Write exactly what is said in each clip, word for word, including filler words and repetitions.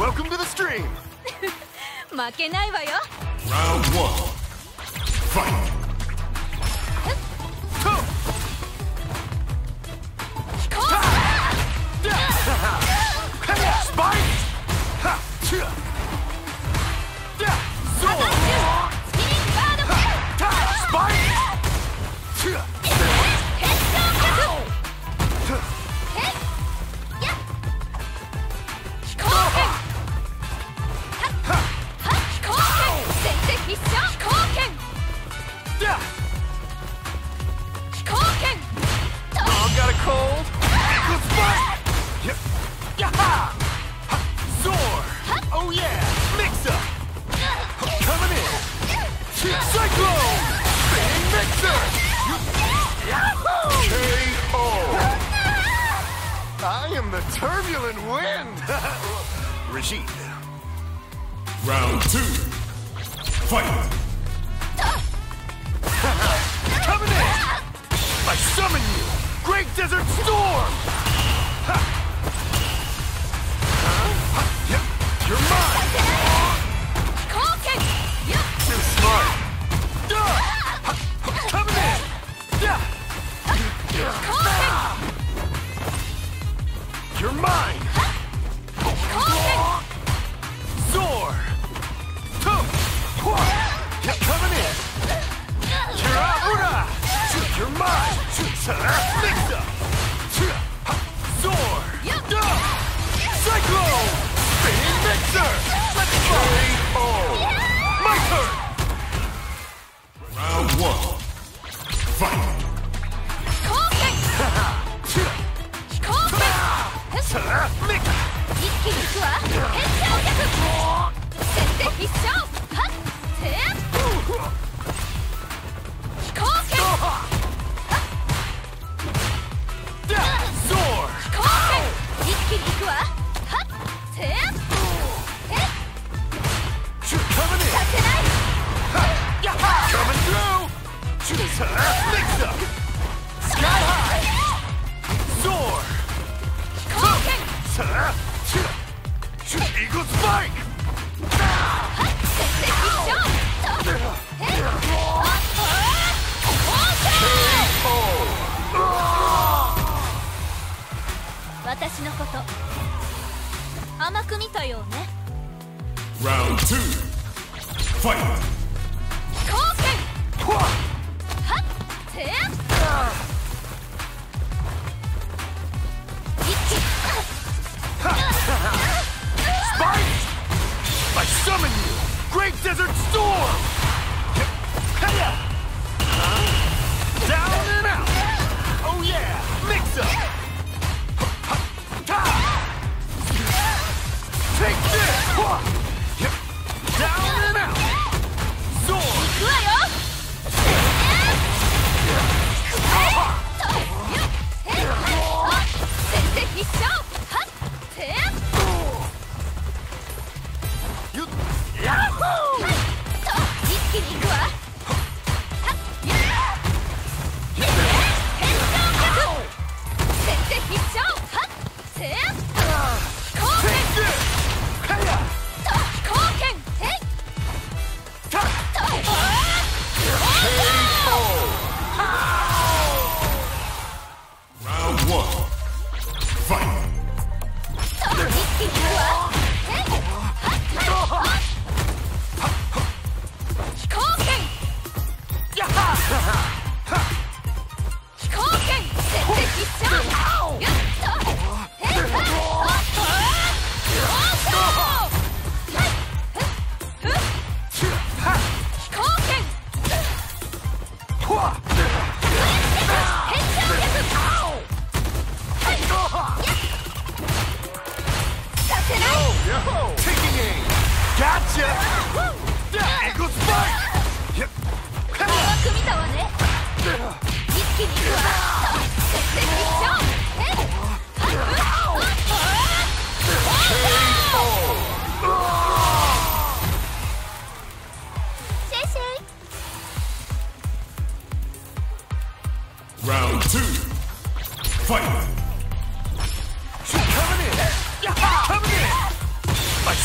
Welcome to the stream. 負けないわよ。 Round one. Fight. Spike. Got a cold. Eagle spike. Yep. Yaha. Soar. Oh yeah. Mix up. Coming in. Cyclone. Spinning mixer. K O. I am the turbulent wind. Rashid. Round two. Fight. Coming in. I summon you. Great Desert Storm! Ha. Huh? Yep, you're mine! Too smart! Duh. Coming in! Yeah. You're mine! Soar! Yep, coming in! You're out! You're mine! Mix up! Soar! Cyclone! Spinning mixer! Let's go! K O! My turn! Round one. Fight. Mix! Coming through! Mix up! Sky high! Soar! Eagle spike! 私のこと甘く見たようね。 Round two. Fight. Spike! I summon you! Great Desert Storm! Down and out! Oh yeah! Mix up! Take this! Down and out! Soar! Round one. Fight. Taking aim! Gotcha! Eagle spike! Yep. Round two. Fight. Coming in! Coming in! I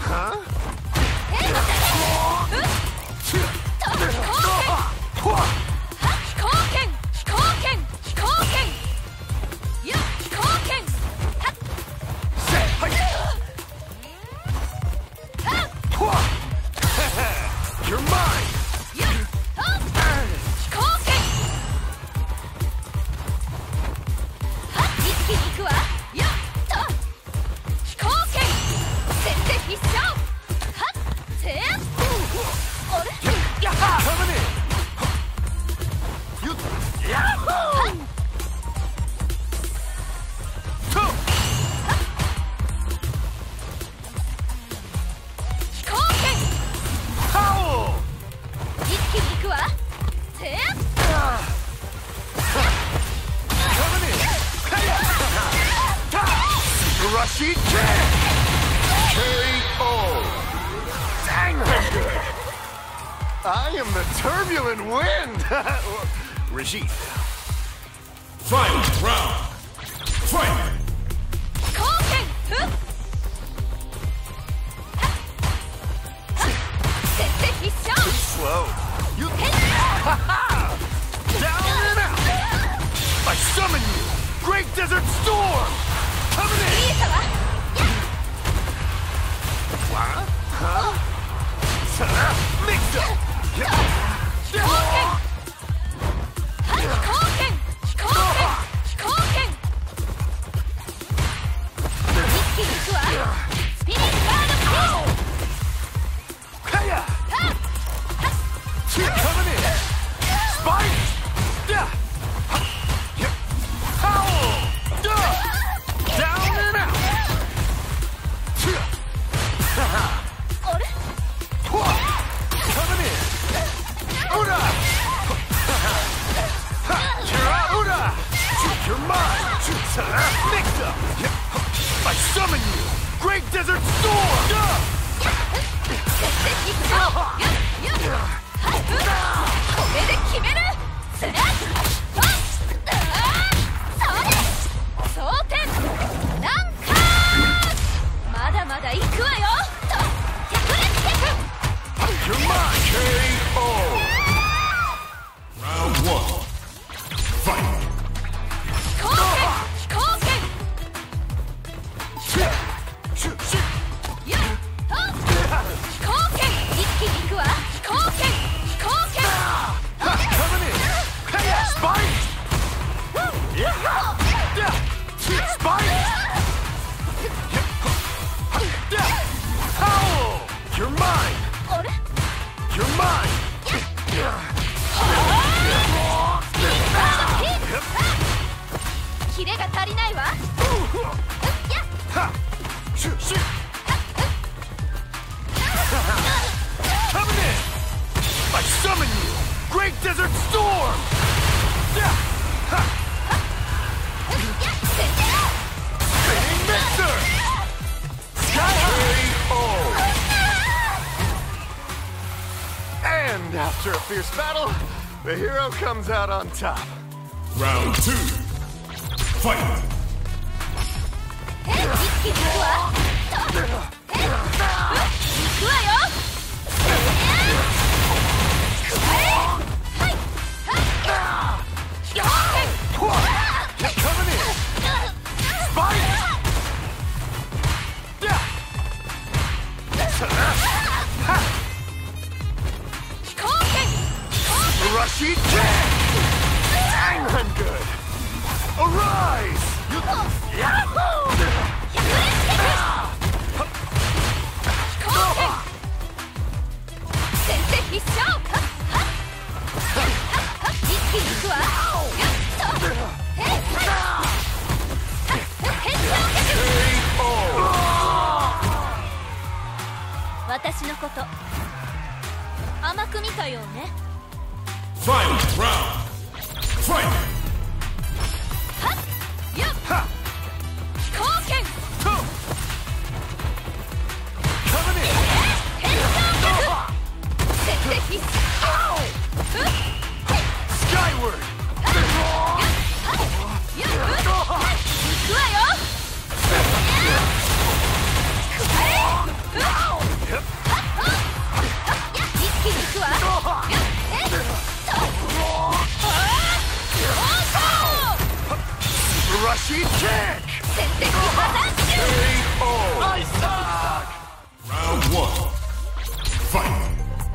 You're mine! Coming in! You... Yahoo! Two! Howl! Coming in! Rushi kick! K O! Dang, I'm good! I am the turbulent wind! Regime. Final round. Fight! Too slow. You... Down and out! I summon you! Great Desert Storm! Coming in! What? Huh? Mix up! Coming in! Spike! Howl! Down and out! Coming in! Uda! Kira Uda! You're mine! Mix up! I summon you! Great Desert Storm! You're mine! K O! Round one. Fight! Shoot, shoot! Coming in! Spike! Spike! Howl! You're mine! You're mine! Shoot, shoot! Coming in! I summon you! Great Desert Storm! Spinning Mixer! Sky K O! And after a fierce battle, the hero comes out on top. Round two. Fight! Coming in! Spike! Rushi kick! Dang, I'm good! Arise! You... Yahoo! Final round. Fight! Coming in! Skyward! She kick! 天敵破綻中 K O! I suck! Round one. Fight.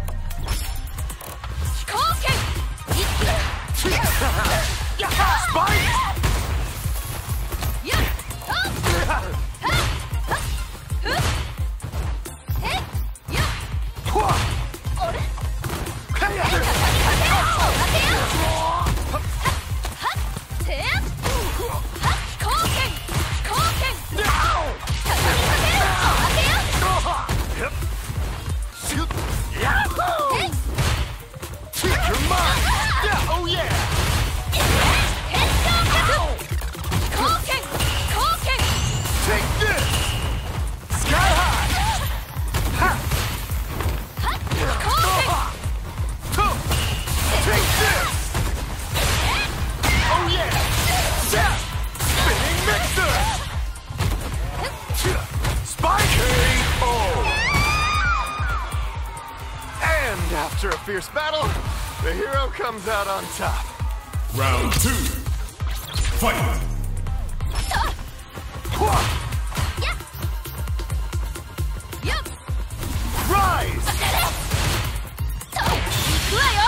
飛行剣一気に Spike! やっはっはっはっふっへっやっ Hua! あれ Kaya! 当てよ当てよはっはっせやっはっ飛行剣飛行剣 No! 畳みかけよ当てよ Yep. Shoot! Yahoo! へい Take your mind! Yeah, oh yeah! 天井脚飛行剣飛行剣 Take this! Sky high! Ha! はっ飛行剣 Two! Take this! Oh yeah! Yeah! Spinning mixer! Spike K O! And after a fierce battle, the hero comes out on top. Round two. Fight. Hua! やっやっ Rise! と行くわよ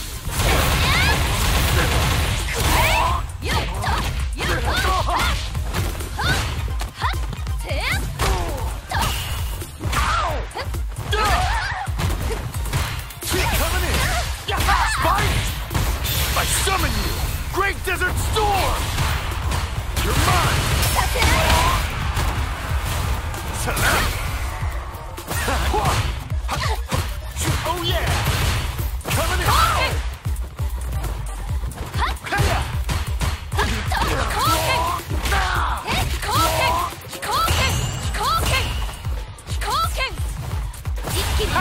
やっやっとやっとはっはっはっせやっと Keep coming in! Spike! I summon you! Great Desert Storm! You're mine! させ Oh yeah! Coming in! はっ Kaya! 飛行剣え飛行剣飛行剣飛行剣飛行剣一気に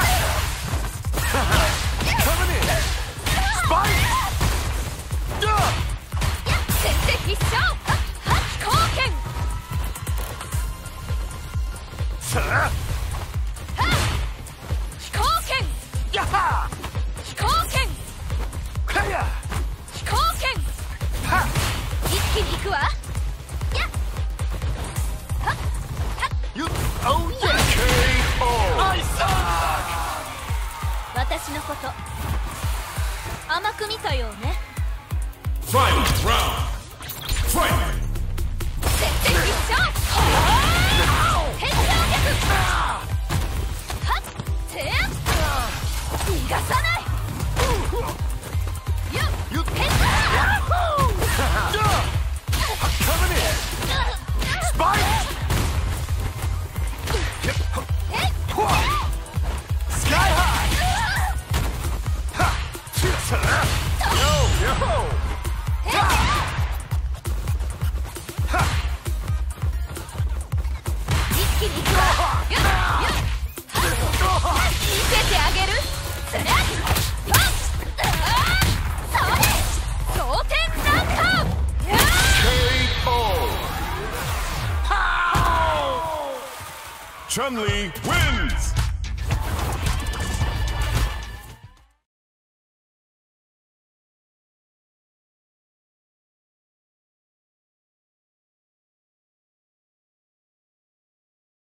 Coming in! Spike! Duh! 先手必勝はっはっ飛行剣 Ha! 飛行剣 Yaha! 飛行剣 Kaya! 飛行剣 Ha! 一気に行くわやっはっはっ You... Oh yeah! K O! I suck! 私のこと甘く見たようね Final round. Fight. 先手必勝天井脚はっせや逃がさないやっ You... 天井 Yahoo! Duh! Coming in! Spike! Hua! Sky high! Ha! Yo, yo! Ha! 一気に行くわやっやっはっ見せてあげるそれはっそれ蒼天ランカー K O! Chun-Li wins.